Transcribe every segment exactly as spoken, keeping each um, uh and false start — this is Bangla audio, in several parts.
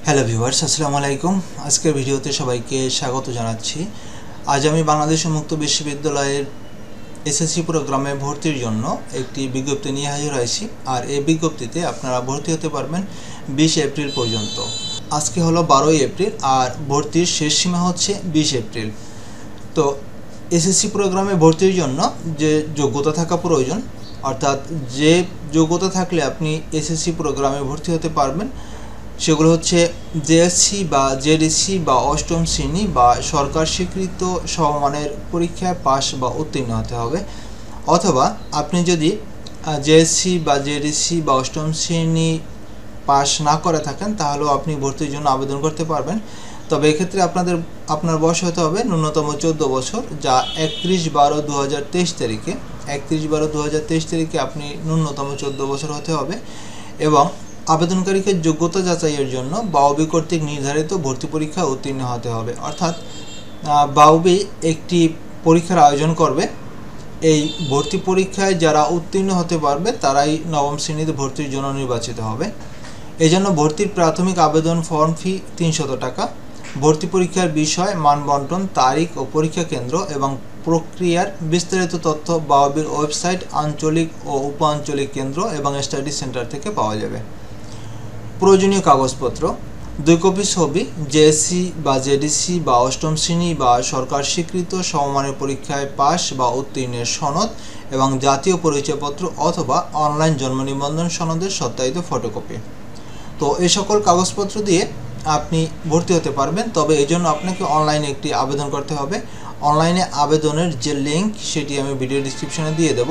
হ্যালো ভিউয়ার্স, আসসালামু আলাইকুম। আজকের ভিডিওতে সবাইকে স্বাগত জানাচ্ছি। আজ আমি বাংলাদেশ মুক্ত বিশ্ববিদ্যালয়ের এসএসসি প্রোগ্রামে ভর্তির জন্য একটি বিজ্ঞপ্তি নিয়ে হাজির হয়েছি। আর এই বিজ্ঞপ্তিতে আপনারা ভর্তি হতে পারবেন বিশ এপ্রিল পর্যন্ত। আজকে হলো বারোই এপ্রিল আর ভর্তির শেষ সীমা হচ্ছে বিশ এপ্রিল। তো এসএসসি প্রোগ্রামে ভর্তির জন্য যে যোগ্যতা থাকা প্রয়োজন, অর্থাৎ যে যোগ্যতা থাকলে আপনি এসএসসি প্রোগ্রামে ভর্তি হতে পারবেন, সেগুলো হচ্ছে জেএসসি বা জেডিসি বা অষ্টম শ্রেণী বা সরকার স্বীকৃত সমমানের পরীক্ষায় পাস বা উত্তীর্ণ হতে হবে। অথবা আপনি যদি জেএসসি বা জেডিসি বা অষ্টম শ্রেণী পাস না করে থাকেন তাহলেও আপনি ভর্তির জন্য আবেদন করতে পারবেন। তবে এক্ষেত্রে আপনাদের আপনার বয়স হতে হবে ন্যূনতম চোদ্দো বছর, যা একত্রিশ বারো দু হাজার তেইশ তারিখে একত্রিশ বারো দু হাজার তেইশ তারিখে আপনি ন্যূনতম চোদ্দো বছর হতে হবে। এবং আবেদনকারীকে যোগ্যতা যাচাইয়ের জন্য বাউবি কর্তৃক নির্ধারিত ভর্তি পরীক্ষা উত্তীর্ণ হতে হবে। অর্থাৎ বাউবি একটি পরীক্ষার আয়োজন করবে। এই ভর্তি পরীক্ষায় যারা উত্তীর্ণ হতে পারবে তারাই নবম শ্রেণীতে ভর্তির জন্য নির্বাচিত হবে। এজন্য ভর্তির প্রাথমিক আবেদন ফর্ম ফি তিনশত টাকা। ভর্তি পরীক্ষার বিষয়, মানবন্টন, তারিখ ও পরীক্ষা কেন্দ্র এবং প্রক্রিয়ার বিস্তারিত তথ্য বাউবির ওয়েবসাইট, আঞ্চলিক ও উপ আঞ্চলিক কেন্দ্র এবং স্টাডি সেন্টার থেকে পাওয়া যাবে। প্রয়োজনীয় কাগজপত্র: দুই কপি ছবি, জেএসসি বা জেডিসি বা অষ্টম শ্রেণী বা সরকার স্বীকৃত সমমানের পরীক্ষায় পাস বা উত্তীর্ণের সনদ এবং জাতীয় পরিচয়পত্র অথবা অনলাইন জন্ম নিবন্ধন সনদের সত্যায়িত ফটোকপি। তো এই সকল কাগজপত্র দিয়ে আপনি ভর্তি হতে পারবেন। তবে এই জন্য আপনাকে অনলাইনে একটি আবেদন করতে হবে। অনলাইনে আবেদনের যে লিঙ্ক সেটি আমি ভিডিও ডিসক্রিপশনে দিয়ে দেব।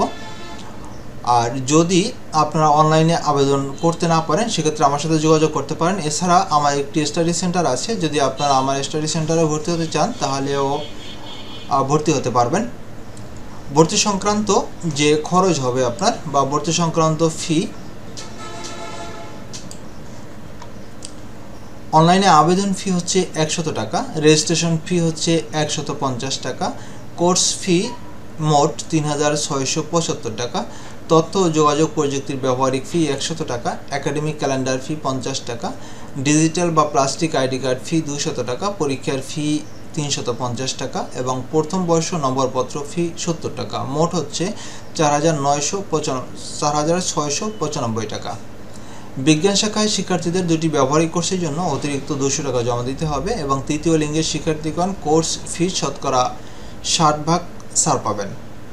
আর যদি আপনারা অনলাইনে আবেদন করতে না পারেন সেক্ষেত্রে আমার সাথে যোগাযোগ করতে পারেন। এছাড়া আমার একটি স্টাডি সেন্টার আছে, যদি আপনারা আমার স্টাডি সেন্টারে ভর্তি হতে চান তাহলেও ভর্তি হতে পারবেন। ভর্তি সংক্রান্ত যে খরচ হবে আপনার বা ভর্তি সংক্রান্ত ফি, অনলাইনে আবেদন ফি হচ্ছে একশত টাকা, রেজিস্ট্রেশন ফি হচ্ছে একশত পঞ্চাশ টাকা, কোর্স ফি মোট তিন হাজার ছয়শো পঁচাত্তর টাকা, তথ্য ও যোগাযোগ প্রযুক্তির ব্যবহারিক ফি একশত টাকা, একাডেমিক ক্যালেন্ডার ফি পঞ্চাশ টাকা, ডিজিটাল বা প্লাস্টিক আইডি কার্ড ফি দুশত টাকা, পরীক্ষার ফি তিনশত পঞ্চাশ টাকা এবং প্রথম বর্ষ নম্বরপত্র ফি সত্তর টাকা। মোট হচ্ছে চার হাজার নয়শো পঁচানব্বই চার হাজার ছয়শো পঁচানব্বই টাকা। বিজ্ঞান শাখায় শিক্ষার্থীদের দুটি ব্যবহারিক কোর্সের জন্য অতিরিক্ত দুশো টাকা জমা দিতে হবে এবং তৃতীয় লিঙ্গের শিক্ষার্থীগণ কোর্স ফি শতকরা ষাট ভাগ ছাড় পাবেন।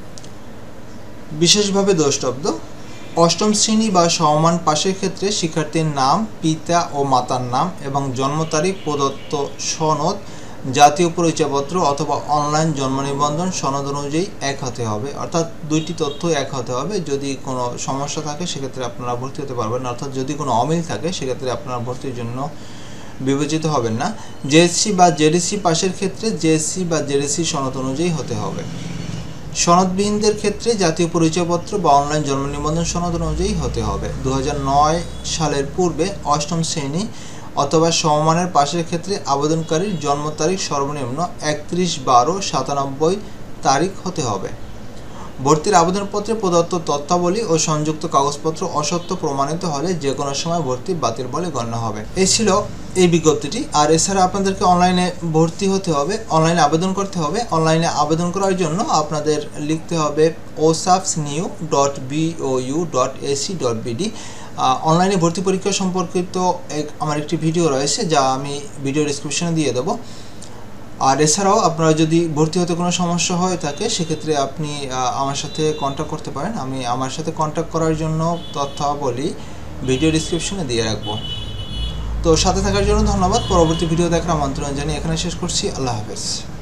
বিশেষভাবে দ্রষ্টব্য: অষ্টম শ্রেণী বা সমমান পাশের ক্ষেত্রে শিক্ষার্থীর নাম, পিতা ও মাতার নাম এবং জন্ম তারিখ, প্রদত্ত সনদ, জাতীয় পরিচয়পত্র অথবা অনলাইন জন্ম নিবন্ধন সনদ অনুযায়ী এক হতে হবে। অর্থাৎ দুইটি তথ্য এক হতে হবে। যদি কোনো সমস্যা থাকে সেক্ষেত্রে আপনারা ভর্তি হতে পারবেন না, অর্থাৎ যদি কোনো অমিল থাকে সেক্ষেত্রে আপনারা ভর্তির জন্য বিবেচিত হবেন না। জেএসসি বা জেডিসি পাশের ক্ষেত্রে জেএসসি বা জেডিসি সনদ অনুযায়ী হতে হবে। সনদবিহীনদের ক্ষেত্রে জাতীয় পরিচয়পত্র বা অনলাইন জন্ম নিবন্ধন সনদ অনুযায়ী হতে হবে। দু হাজার নয় সালের পূর্বে অষ্টম শ্রেণী অথবা সমমানের পাশের ক্ষেত্রে আবেদনকারীর জন্ম তারিখ সর্বনিম্ন একত্রিশ বারো সাতানব্বই তারিখ হতে হবে। ভর্তির আবেদনপত্রে প্রদত্ত তথ্যাবলী ও সংযুক্ত কাগজপত্র অসত্য প্রমাণিত হলে যে কোনো সময় ভর্তি বাতিল বলে গণ্য হবে। এই ছিল এই বিজ্ঞপ্তিটি। আর এছাড়া আপনাদেরকে অনলাইনে ভর্তি হতে হবে, অনলাইনে আবেদন করতে হবে। অনলাইনে আবেদন করার জন্য আপনাদের লিখতে হবে ওসাফস new dot BOU dot AC dot BD. অনলাইনে ভর্তি পরীক্ষা সম্পর্কিত এক আমার একটি ভিডিও রয়েছে, যা আমি ভিডিও ডিসক্রিপশনে দিয়ে দেবো। আর এছাড়াও আপনারা যদি ভর্তি হতে কোনো সমস্যা হয়ে থাকে সেক্ষেত্রে আপনি আমার সাথে কন্ট্যাক্ট করতে পারেন। আমি আমার সাথে কন্ট্যাক্ট করার জন্য তথ্যাবলী ভিডিও ডিসক্রিপশনে দিয়ে রাখবো। তো সাথে থাকার জন্য ধন্যবাদ। পরবর্তী ভিডিও দেখার আমন্ত্রণ জানিয়ে এখানে শেষ করছি। আল্লাহ হাফেজ।